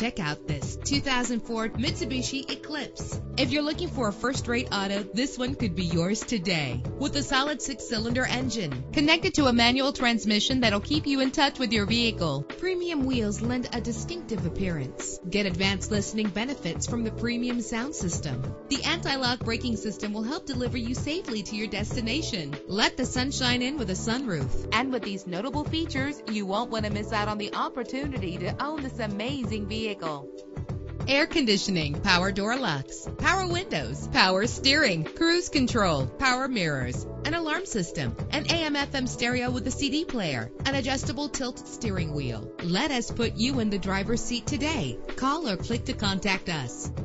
Check out this 2004 Mitsubishi Eclipse. If you're looking for a first-rate auto, this one could be yours today. With a solid 6-cylinder engine connected to a manual transmission that'll keep you in touch with your vehicle. Premium wheels lend a distinctive appearance. Get advanced listening benefits from the premium sound system. The anti-lock braking system will help deliver you safely to your destination. Let the sunshine in with a sunroof. And with these notable features, you won't want to miss out on the opportunity to own this amazing vehicle. Air conditioning, power door locks, power windows, power steering, cruise control, power mirrors, an alarm system, an AM/FM stereo with a CD player, an adjustable tilt steering wheel. Let us put you in the driver's seat today. Call or click to contact us.